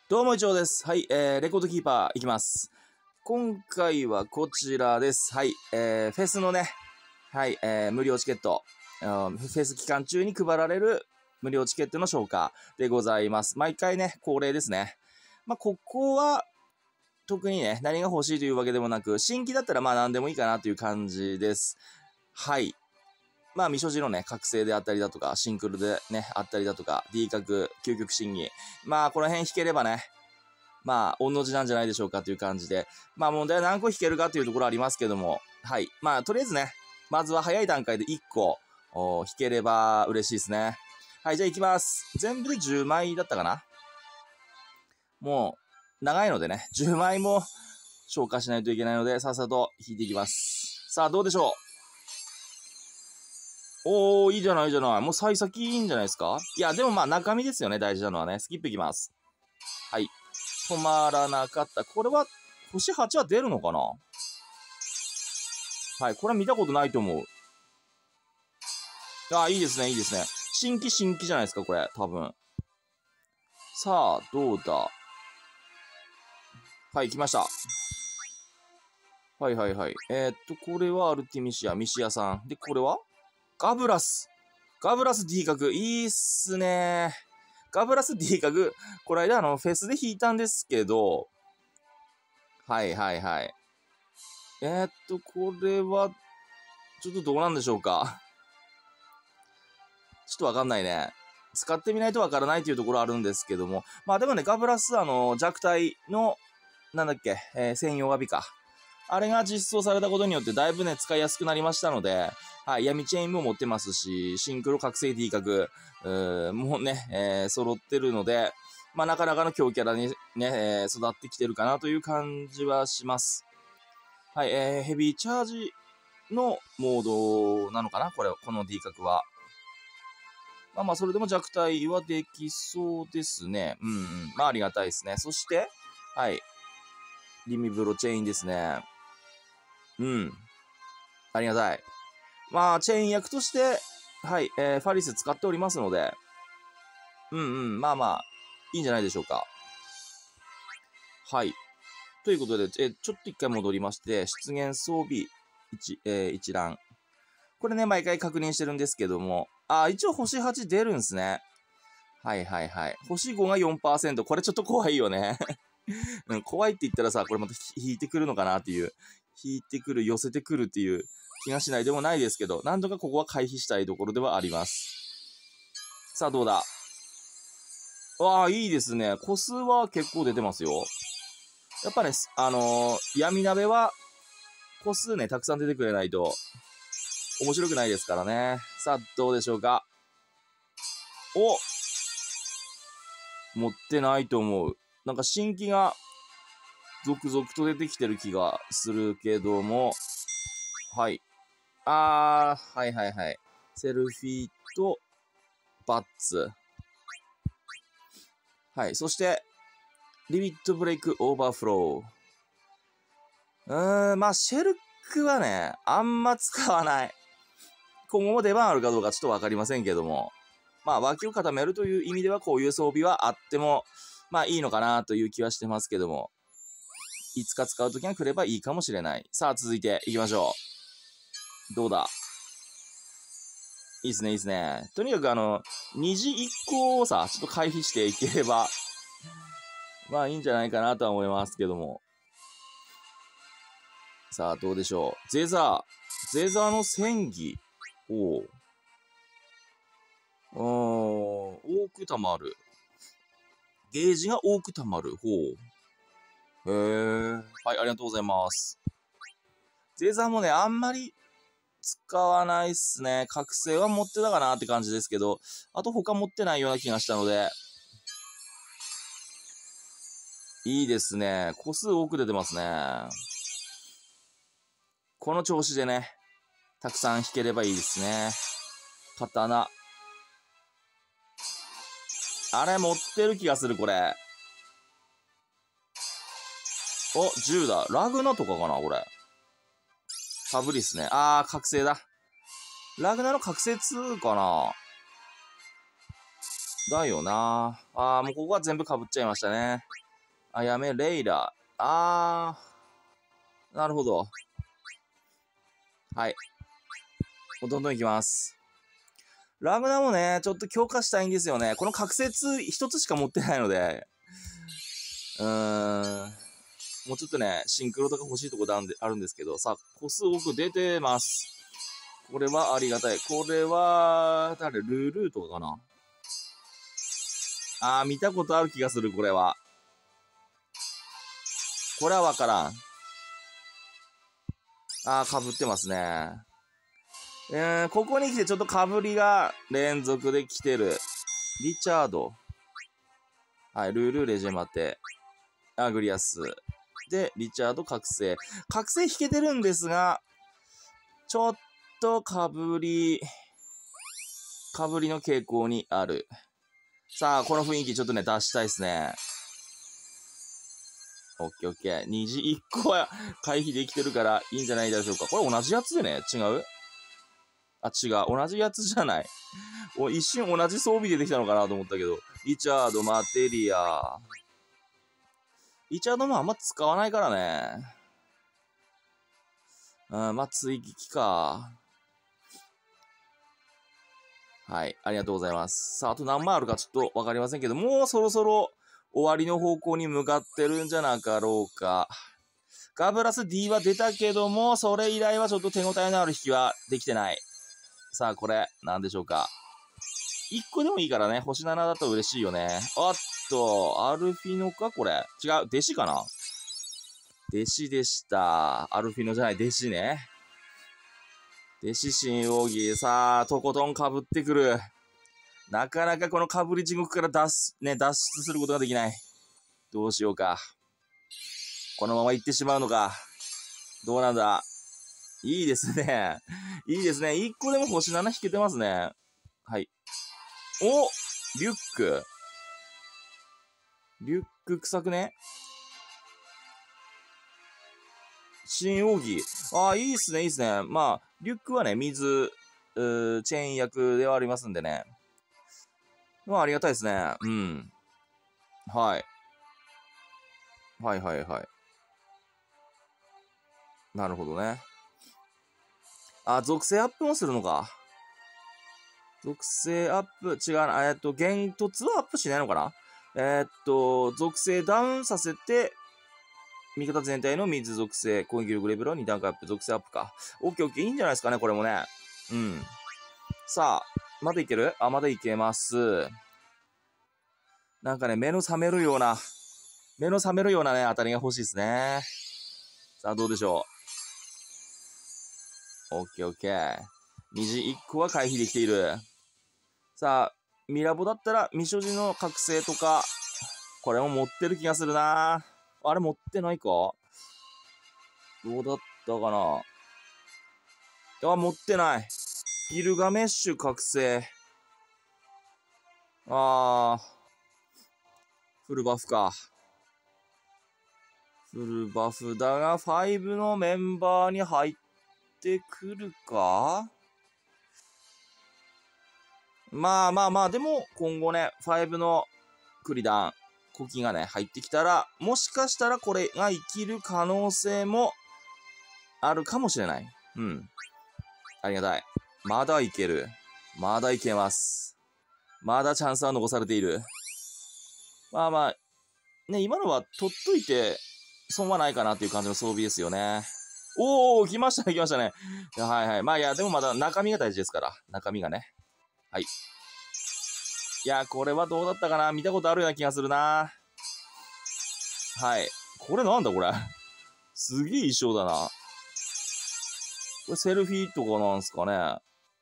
どうも、一応です。はい、レコードキーパーいきます。今回はこちらです。はい、フェスのね、はい、無料チケット、フェス期間中に配られる無料チケットの消化でございます。毎回ね、恒例ですね。まあ、ここは、特にね、何が欲しいというわけでもなく、新規だったらまあ何でもいいかなという感じです。はい。まあ、未所持のね、覚醒であったりだとか、シンクルでね、あったりだとか、D 角、究極審議。まあ、この辺弾ければね、まあ、御の字なんじゃないでしょうかという感じで。まあ、問題は何個弾けるかというところありますけども、はい。まあ、とりあえずね、まずは早い段階で1個、弾ければ嬉しいですね。はい、じゃあ行きます。全部で10枚だったかな。もう、長いのでね、10枚も消化しないといけないので、さっさと弾いていきます。さあ、どうでしょう。おー、いいじゃない、いいじゃない。もう幸先いいんじゃないですか。いや、でもまあ中身ですよね、大事なのはね。スキップいきます。はい。止まらなかった。これは、星8は出るのかな。はい。これは見たことないと思う。あ、いいですね、いいですね。新規じゃないですか、これ。多分。さあ、どうだ。はい、来ました。はいはいはい。これはアルティミシア、ミシアさん。で、これはガブラス。ガブラス D 角。いいっすね。ガブラス D 角。この間フェスで弾いたんですけど、はいはいはい。これは、ちょっとどうなんでしょうか。ちょっとわかんないね。使ってみないとわからないというところあるんですけども。まあでもね、ガブラス弱体の、なんだっけ、専用アビか。あれが実装されたことによってだいぶね、使いやすくなりましたので、はい、闇チェーンも持ってますし、シンクロ覚醒 D 角、もうね、揃ってるので、まあなかなかの強キャラにね、育ってきてるかなという感じはします。はい、ヘビーチャージのモードなのかなこの D 角は。まあまあ、それでも弱体はできそうですね。うんうん。まあ、ありがたいですね。そして、はい。リミブロチェーンですね。うん。ありがたい。まあ、チェーン役として、はい、ファリス使っておりますので、うんうん。まあまあ、いいんじゃないでしょうか。はい。ということで、ちょっと一回戻りまして、出現装備一覧。これね、毎回確認してるんですけども、一応星8出るんすね。はいはいはい。星5が 4%。これちょっと怖いよね。うん、怖いって言ったらさ、これまた引いてくるのかなっていう。引いてくる、寄せてくるっていう気がしないでもないですけど、なんとかここは回避したいところではあります。さあ、どうだ。わあ、いいですね。個数は結構出てますよ。やっぱね、闇鍋は個数ね、たくさん出てくれないと面白くないですからね。さあ、どうでしょうか。お、持ってないと思う。なんか新規が続々と出てきてる気がするけども、はい。はいはいはい。セルフィーとバッツ。はい。そして、リミットブレイクオーバーフロー。まあ、シェルクはね、あんま使わない。今後も出番あるかどうかちょっとわかりませんけども。まあ、脇を固めるという意味ではこういう装備はあっても、まあいいのかなという気はしてますけども。いつか使うときが来ればいいかもしれない。さあ、続いていきましょう。どうだ。いいっすね、いいっすね。とにかく虹1個をさ、ちょっと回避していければ、まあいいんじゃないかなとは思いますけども。さあ、どうでしょう。ゼザーの戦技。多く溜まる。ゲージが多く溜まる。へえ。はい、ありがとうございます。ゼザーもね、あんまり使わないっすね。覚醒は持ってたかなって感じですけど、あと他持ってないような気がしたので、いいですね。個数多く出てますね。この調子でね、たくさん引ければいいですね。刀。あれ、持ってる気がする、これ。お、10だ。ラグナとかかな、これ。サブリスね。覚醒だ。ラグナの覚醒2かな。 だよな。もうここは全部被っちゃいましたね。レイラ。なるほど。はい。もうどんどんいきます。ラムダもね、ちょっと強化したいんですよね。この覚醒一つしか持ってないので、もうちょっとね、シンクロとか欲しいところあるんですけど、さあ、個数多く出てます。これはありがたい。これは、ルルーとかかな。見たことある気がする、これは。これはわからん。被ってますね。ここに来てちょっと被りが連続で来てる。リチャード。はい、ルール、レジェマテ。グリアス。で、リチャード、覚醒。覚醒引けてるんですが、ちょっと被りの傾向にある。さあ、この雰囲気ちょっとね、出したいですね。オッケーオッケー。虹1個は回避できてるからいいんじゃないでしょうか。これ同じやつでね、違う？違う。同じやつじゃない。一瞬同じ装備でできたのかなと思ったけど。リチャード、マテリア。リチャードもあんま使わないからね。追撃か。はい。ありがとうございます。さあ、あと何枚あるかちょっとわかりませんけど、もうそろそろ終わりの方向に向かってるんじゃなかろうか。ガブラス D は出たけども、それ以来はちょっと手応えのある引きはできてない。さあ、これ、なんでしょうか。1個でもいいからね、星7だと嬉しいよね。おっと、アルフィノかこれ。違う、弟子かな？弟子でした。アルフィノじゃない、弟子ね。弟子新奥義。さあ、とことん被ってくる。なかなかこの被り地獄から脱出することができない。どうしようか。このまま行ってしまうのか。どうなんだ。いいですね。いいですね。1個でも星7引けてますね。はい。お、リュック。リュック臭くね？新奥義。いいっすね、いいっすね。まあ、リュックはね、水、チェーン役ではありますんでね。ありがたいですね。うん。はい。はいはいはい。なるほどね。属性アップもするのか。属性アップ、違うな。幻突はアップしないのかな？属性ダウンさせて、味方全体の水属性、攻撃力レベルを2段階アップ、属性アップか。オッケーオッケー、いいんじゃないですかね、これもね。うん。さあ、まだいける？まだいけます。なんかね、目の覚めるようなね、当たりが欲しいですね。さあ、どうでしょう。オッケーオッケー。虹1個は回避できている。さあ、ミラボだったら、未所持の覚醒とか、これも持ってる気がするな。あれ持ってないか？どうだったかな？持ってない。ギルガメッシュ覚醒。フルバフか。フルバフだが、5のメンバーに入ってくるか？まあ、でも、今後ね、5のクリダン、コキがね、入ってきたら、もしかしたらこれが生きる可能性もあるかもしれない。うん。ありがたい。まだいける。まだいけます。まだチャンスは残されている。まあ、ね、今のは取っといて、損はないかなっていう感じの装備ですよね。来ましたね、来ましたね。はいはい。でもまだ中身が大事ですから。中身がね。はい。これはどうだったかな？見たことあるような気がするな。はい。これなんだこれ。すげえ衣装だな。これセルフィーとかなんすかね。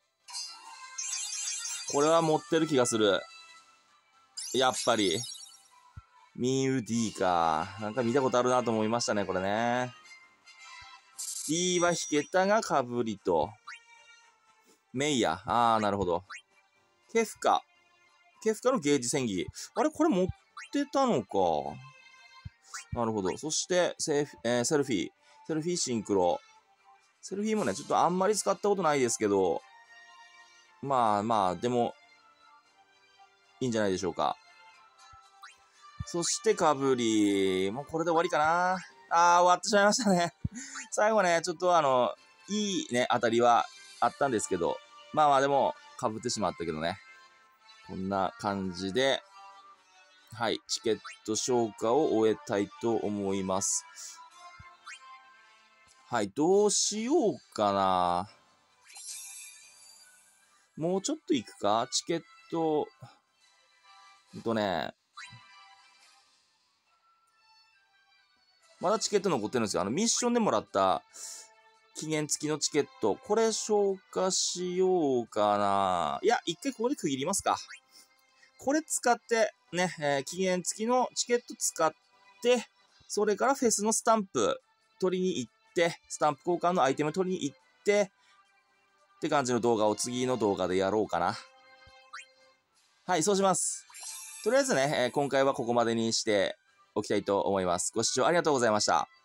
これは持ってる気がする。やっぱり。ミュー D か。なんか見たことあるなと思いましたね、これね。D は引けたがかぶりと。メイヤ。なるほど。ケフカのゲージ戦技。あれこれ持ってたのか。なるほど。そして、セルフィー。セルフィーシンクロ。セルフィーもね、ちょっとあんまり使ったことないですけど、でも、 いいんじゃないでしょうか。そしてかぶり。もうこれで終わりかな。終わってしまいましたね。最後ね、ちょっといいね、当たりはあったんですけど、まあまあでも、かぶってしまったけどね。こんな感じで、はい、チケット消化を終えたいと思います。はい、どうしようかな。もうちょっと行くかチケット、まだチケット残ってるんですよ。ミッションでもらった期限付きのチケット。これ消化しようかな。いや、一回ここで区切りますか。これ使って、ね、期限付きのチケット使って、それからフェスのスタンプ取りに行って、スタンプ交換のアイテム取りに行って、って感じの動画を次の動画でやろうかな。はい、そうします。とりあえずね、今回はここまでにしておきたいと思います。ご視聴ありがとうございました。